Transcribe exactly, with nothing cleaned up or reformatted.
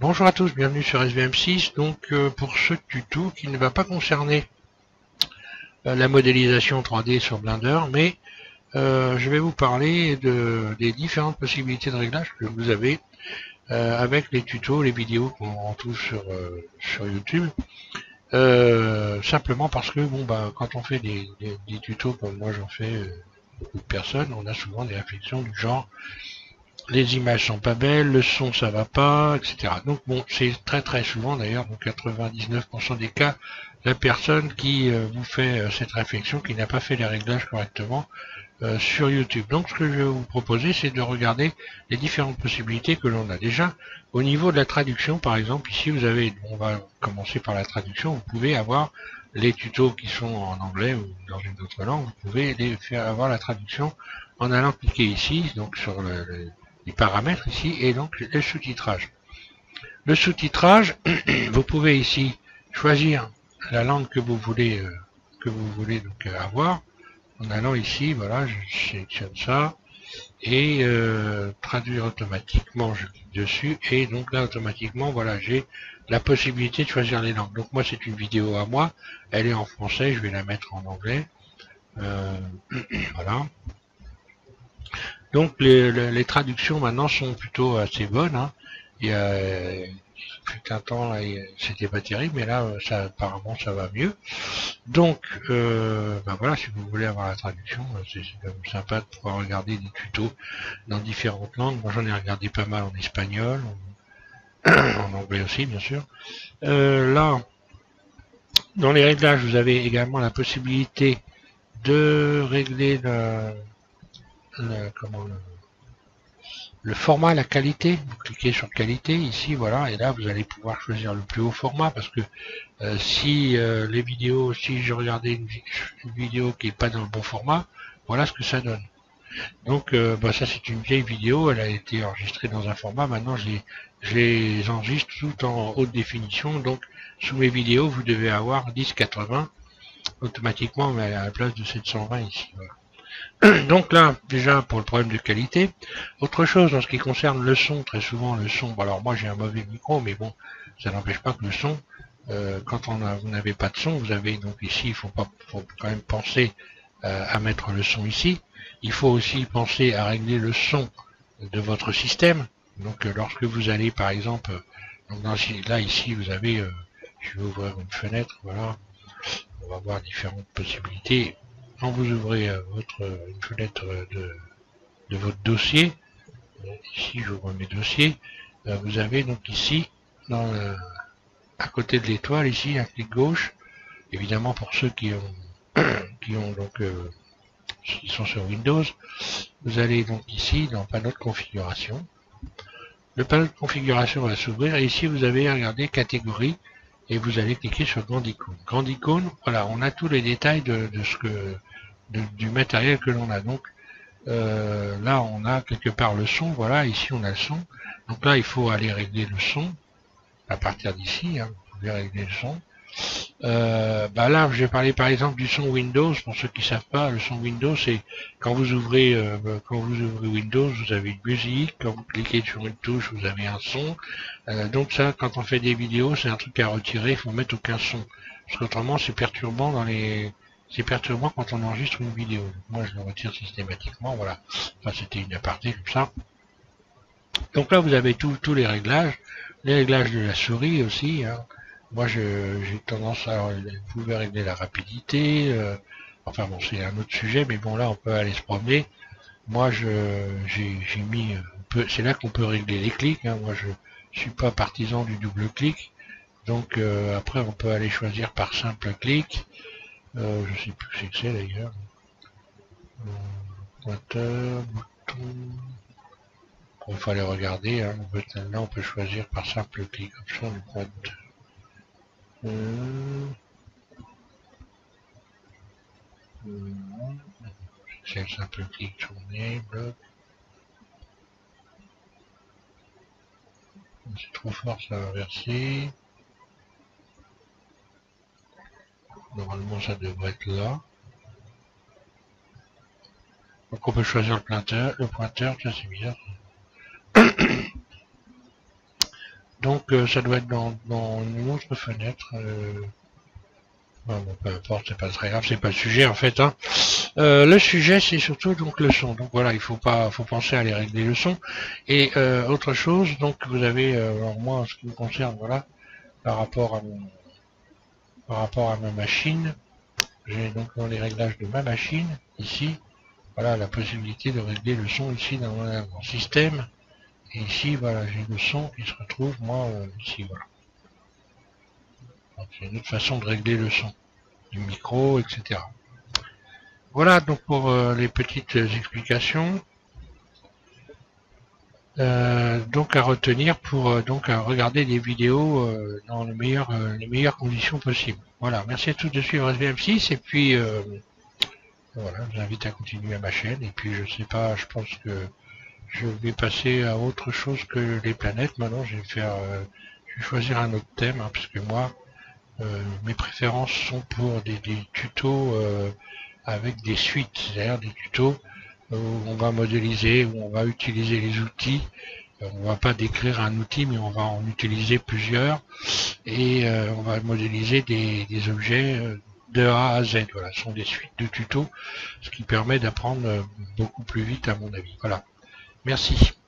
Bonjour à tous, bienvenue sur S V M six. Donc euh, pour ce tuto qui ne va pas concerner euh, la modélisation trois D sur Blender, mais euh, je vais vous parler de, des différentes possibilités de réglage que vous avez euh, avec les tutos, les vidéos qu'on trouve sur, euh, sur YouTube. Euh, simplement parce que bon bah quand on fait des, des, des tutos comme moi j'en fais euh, beaucoup de personnes, on a souvent des réflexions du genre les images sont pas belles, le son ça va pas, et cetera. Donc bon, c'est très très souvent d'ailleurs, dans quatre-vingt-dix-neuf pour cent des cas, la personne qui euh, vous fait euh, cette réflexion, qui n'a pas fait les réglages correctement euh, sur YouTube. Donc ce que je vais vous proposer, c'est de regarder les différentes possibilités que l'on a. Déjà, au niveau de la traduction, par exemple, ici vous avez, on va commencer par la traduction, vous pouvez avoir les tutos qui sont en anglais ou dans une autre langue, vous pouvez les faire avoir la traduction en allant cliquer ici, donc sur le, le les paramètres ici, et donc le sous-titrage. Le sous-titrage, vous pouvez ici choisir la langue que vous voulez euh, que vous voulez donc euh, avoir, en allant ici, voilà, je sélectionne ça, et euh, traduire automatiquement, je clique dessus, et donc là automatiquement, voilà, j'ai la possibilité de choisir les langues. Donc moi c'est une vidéo à moi, elle est en français, je vais la mettre en anglais, euh, voilà. Donc les, les, les traductions maintenant sont plutôt assez bonnes. Hein. Il y a fut un temps là, c'était pas terrible, mais là ça apparemment ça va mieux. Donc euh, ben voilà, si vous voulez avoir la traduction, c'est quand même sympa de pouvoir regarder des tutos dans différentes langues. Moi j'en ai regardé pas mal en espagnol, en, en anglais aussi bien sûr. Euh, là, dans les réglages, vous avez également la possibilité de régler le, le comment le Le format, la qualité, vous cliquez sur qualité ici, voilà, et là vous allez pouvoir choisir le plus haut format parce que euh, si euh, les vidéos, si je regardais une, une vidéo qui n'est pas dans le bon format, voilà ce que ça donne. Donc euh, bah, ça c'est une vieille vidéo, elle a été enregistrée dans un format, maintenant je les, je les enregistre tout en haute définition, donc sous mes vidéos vous devez avoir dix quatre-vingts automatiquement, mais à la place de sept cent vingt ici, voilà. Donc là, déjà pour le problème de qualité. Autre chose en ce qui concerne le son, très souvent le son, bon, alors moi j'ai un mauvais micro, mais bon, ça n'empêche pas que le son, euh, quand on a, vous n'avez pas de son, vous avez donc ici, il faut pas, faut quand même penser euh, à mettre le son ici. Il faut aussi penser à régler le son de votre système. Donc euh, lorsque vous allez par exemple, donc dans, là ici vous avez, euh, je vais ouvrir une fenêtre, voilà, on va voir différentes possibilités. Quand vous ouvrez euh, votre une fenêtre de, de votre dossier, ici j'ouvre mes dossiers, euh, vous avez donc ici, dans le, à côté de l'étoile, ici un clic gauche, évidemment pour ceux qui ont qui ont donc euh, qui sont sur Windows, vous allez donc ici dans le panneau de configuration. Le panneau de configuration va s'ouvrir et ici vous avez regardé catégorie et vous allez cliquer sur grande icône. Grande icône, voilà, on a tous les détails de, de ce que de, du matériel que l'on a. Donc euh, là on a quelque part le son, voilà, ici on a le son. Donc là il faut aller régler le son à partir d'ici, hein, vous pouvez régler le son. Euh, bah là, je vais parler par exemple du son Windows. Pour ceux qui ne savent pas, le son Windows, c'est quand vous ouvrez euh, quand vous ouvrez Windows, vous avez une musique. Quand vous cliquez sur une touche, vous avez un son. Euh, donc ça, quand on fait des vidéos, c'est un truc à retirer. Il faut mettre aucun son, parce qu'autrement, c'est perturbant dans les c'est perturbant quand on enregistre une vidéo. Moi, je le retire systématiquement. Voilà. Enfin, c'était une aparté comme ça. Donc là, vous avez tous tous les réglages, les réglages de la souris aussi. Hein. Moi, j'ai tendance à... Vous pouvez régler la rapidité. Euh, enfin bon, c'est un autre sujet, mais bon, là, on peut aller se promener. Moi, j'ai mis... C'est là qu'on peut régler les clics. Hein. Moi, je suis pas partisan du double clic. Donc, euh, après, on peut aller choisir par simple clic. Euh, je sais plus ce que c'est, d'ailleurs. Euh, pointeur, bouton... Il faut aller regarder. Hein. On peut, là, on peut choisir par simple clic. Option du pointeur. Euh... C'est un simple clic tourné, bloc. C'est trop fort, ça va inverser. Normalement, ça devrait être là. Donc, on peut choisir le pointeur. Le pointeur, ça c'est bizarre. Donc euh, ça doit être dans, dans une autre fenêtre. Euh... Bon, bon, peu importe, c'est pas très grave, c'est pas le sujet en fait. Hein. Euh, le sujet, c'est surtout donc le son. Donc voilà, il faut pas, faut penser à aller régler le son. Et euh, autre chose, donc vous avez, euh, alors moi, en ce qui me concerne, voilà, par rapport à mon, par rapport à ma machine, j'ai donc dans les réglages de ma machine ici, voilà, la possibilité de régler le son ici dans mon, mon système. Et ici, voilà, j'ai le son qui se retrouve moi euh, ici, voilà. Donc c'est une autre façon de régler le son du micro, et cetera. Voilà donc pour euh, les petites explications. Euh, donc à retenir pour euh, donc à regarder des vidéos euh, dans le meilleur, euh, les meilleures conditions possibles. Voilà, merci à tous de suivre S V M six et puis euh, voilà, je vous invite à continuer à ma chaîne et puis je sais pas, je pense que je vais passer à autre chose que les planètes. Maintenant, je vais faire, euh, je vais choisir un autre thème hein, parce que moi, euh, mes préférences sont pour des, des tutos euh, avec des suites, c'est-à-dire des tutos où on va modéliser, où on va utiliser les outils. On va pas décrire un outil, mais on va en utiliser plusieurs et euh, on va modéliser des, des objets euh, de A à Z. Voilà, ce sont des suites de tutos, ce qui permet d'apprendre euh, beaucoup plus vite à mon avis. Voilà. Merci.